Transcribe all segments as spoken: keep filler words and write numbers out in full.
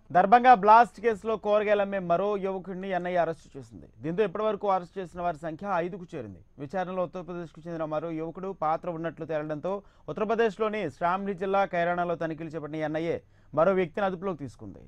Darbhanga blast కేసులో కూరగాయలమ్మే మరో యువకుడిని ఎన్ఐఏ అరెస్టు చేసింది. దీంతో ఇప్పటివరకు అరెస్ట్ చేసిన వారి సంఖ్య ఐదుకు చేరింది. విచారణలో ఉత్తరప్రదేశ్కు చెందిన మరో యువకుడు పాత్ర ఉన్నట్లు తేలడంతో ఉత్తరప్రదేశ్లోని శ్రామ్లీ జిల్లా కైరానాలో తనిఖీలు చేపట్టిన ఎన్ఐఏ మరో వ్యక్తిని అదుపులోకి తీసుకుంది.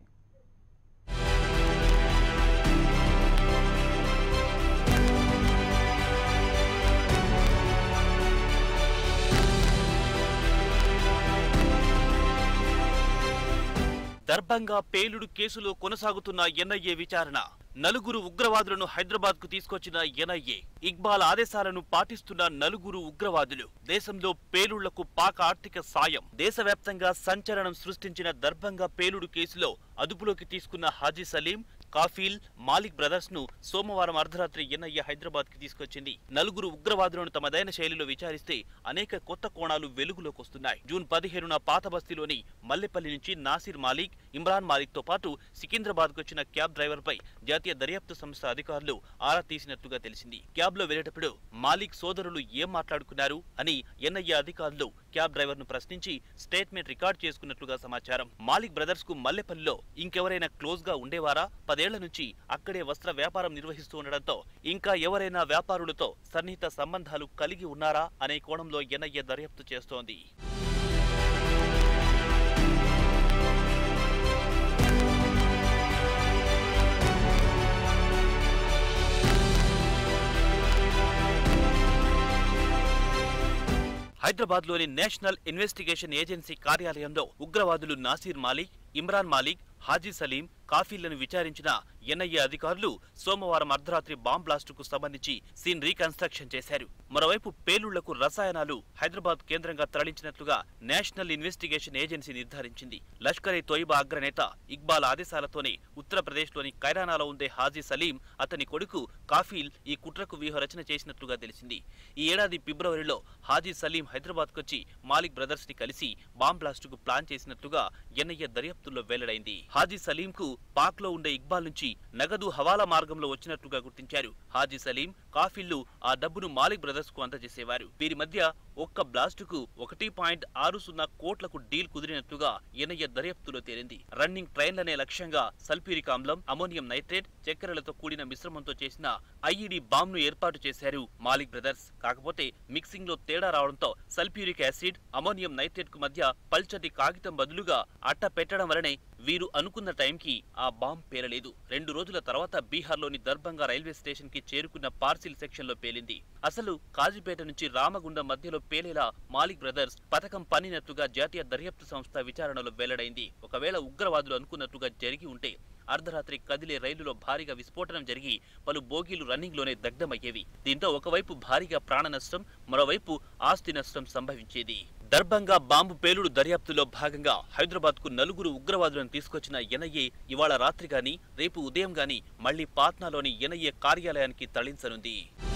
దర్భంగా పేలుడు కేసులో కొనసాగుతున్న ఎన్ఐఏ విచారణ. నలుగురు ఉగ్రవాదులను హైదరాబాద్ కు తీసుకొచ్చిన ఎన్ఐఏ. ఇక్బాల్ ఆదేశాలను పాటిస్తున్న నలుగురు ఉగ్రవాదులు. దేశంలో పేలుళ్లకు పాక్ ఆర్థిక సాయం. దేశవ్యాప్తంగా సంచలనం సృష్టించిన దర్భంగా పేలుడు కేసులో అదుపులోకి తీసుకున్న హాజీ సలీం, కాఫీల్, మాలిక్ బ్రదర్స్ ను సోమవారం అర్ధరాత్రి ఎన్ఐఏ హైదరాబాద్ కి తీసుకొచ్చింది. నలుగురు ఉగ్రవాదులను తమదైన శైలిలో విచారిస్తే అనేక కొత్త కోణాలు వెలుగులోకి వస్తున్నాయి. జూన్ పదిహేనున పాత బస్తీలోని మల్లెపల్లి నుంచి నాసిర్ మాలిక్, ఇమ్రాన్ మాలిక్ తో పాటు సికింద్రాబాద్ కు వచ్చిన క్యాబ్ డ్రైవర్ పై జాతీయ దర్యాప్తు సంస్థ అధికారులు ఆరా తీసినట్లుగా తెలిసింది. క్యాబ్ లో వెళ్లేటప్పుడు మాలిక్ సోదరులు ఏం మాట్లాడుకున్నారు అని ఎన్ఐఏ అధికారులు క్యాబ్ డ్రైవర్ ను ప్రశ్నించి స్టేట్మెంట్ రికార్డ్ చేసుకున్నట్లుగా సమాచారం. మాలిక్ బ్రదర్స్ కు మల్లెపల్లిలో ఇంకెవరైనా క్లోజ్ గా ఉండేవారా? పదేళ్ల నుంచి అక్కడే వస్త్ర వ్యాపారం నిర్వహిస్తూ ఉండడంతో ఇంకా ఎవరైనా వ్యాపారులతో సన్నిహిత సంబంధాలు కలిగి ఉన్నారా అనే కోణంలో ఎన్ఐఏ దర్యాప్తు చేస్తోంది. హైదరాబాద్ లోని నేషనల్ ఇన్వెస్టిగేషన్ ఏజెన్సీ కార్యాలయంలో ఉగ్రవాదులు నాసిర్ మాలిక్, ఇమ్రాన్ మాలిక్, హాజీ సలీం, కాఫీలను విచారించిన ఎన్ఐఏ అధికారులు సోమవారం అర్ధరాత్రి బాంబ్ బ్లాస్ట్ కు సంబంధించి సీన్ రీకన్స్ట్రక్షన్ చేశారు. మరోవైపు పేలుళ్లకు రసాయనాలు హైదరాబాద్ కేంద్రంగా తరలించినట్లుగా నేషనల్ ఇన్వెస్టిగేషన్ ఏజెన్సీ నిర్ధారించింది. లష్కర్ ఏ తోయిబా అగ్రనేత ఇక్బాల్ ఆదేశాలతోనే ఉత్తరప్రదేశ్లోని కైరానాలో ఉండే హాజీ సలీం, అతని కొడుకు కాఫీల్ ఈ కుట్రకు వ్యూహరచన చేసినట్లుగా తెలిసింది. ఈ ఏడాది ఫిబ్రవరిలో హాజీ సలీం హైదరాబాద్ కొచ్చి మాలిక్ బ్రదర్స్ ని కలిసి బాంబ్ బ్లాస్ట్ కు ప్లాన్ చేసినట్లుగా ఎన్ఐఏ దర్యాప్తుల్లో వెల్లడైంది. హాజీ సలీం కు పాక్ లో ఉండే ఇక్బాల్ నుంచి నగదు హవాలా మార్గంలో వచ్చినట్లుగా గుర్తించారు. హాజీ సలీం, కాఫీళ్లు ఆ డబ్బును మాలిక్ బ్రదర్స్ కు అందజేసేవారు. వీరి మధ్య ఒక్క బ్లాస్ట్ కు ఒకటి పాయింట్ ఆరు సున్నా కోట్లకు డీల్ కుదిరినట్లుగా ఎన్ఐఏ దర్యాప్తులో తేలింది. రన్నింగ్ ట్రైన్లనే లక్ష్యంగా సల్ఫ్యూరిక్ ఆమ్లం, అమోనియం నైట్రేట్, చక్కెరలతో కూడిన మిశ్రమంతో చేసిన ఐఈడీ బాంబ్ ను ఏర్పాటు చేశారు మాలిక్ బ్రదర్స్. కాకపోతే మిక్సింగ్ లో తేడా రావడంతో సల్ఫ్యూరిక్ యాసిడ్, అమోనియం నైట్రేట్ కు మధ్య పల్చటి కాగితం బదులుగా అట్ట పెట్టడం వలనే వీరు అనుకున్న టైంకి ఆ బాంబ్ పేలలేదు. రెండు రోజుల తర్వాత బీహార్లోని దర్భంగా రైల్వే స్టేషన్ కి చేరుకున్న పార్సిల్ సెక్షన్ లో పేలింది. అసలు కాజీపేట నుంచి రామగుండం మధ్యలో పేలేలా మాలిక్ బ్రదర్స్ పథకం పన్నినట్లుగా జాతీయ దర్యాప్తు సంస్థ విచారణలో వెల్లడైంది. ఒకవేళ ఉగ్రవాదులు అనుకున్నట్లుగా జరిగి ఉంటే అర్ధరాత్రి కదిలే రైలులో భారీగా విస్ఫోటనం జరిగి పలు బోగీలు రన్నింగ్ లోనే దగ్ధమయ్యేవి. దీంతో ఒకవైపు భారీగా ప్రాణ నష్టం, మరోవైపు ఆస్తి నష్టం సంభవించేది. దర్భంగా బాంబు పేలుడు దర్యాప్తులో భాగంగా హైదరాబాద్ కు నలుగురు ఉగ్రవాదులను తీసుకొచ్చిన ఎన్ఐఏ ఇవాళ రాత్రి గాని రేపు ఉదయం గాని మళ్లీ పాట్నాలోని ఎన్ఐఏ కార్యాలయానికి తరలించనుంది.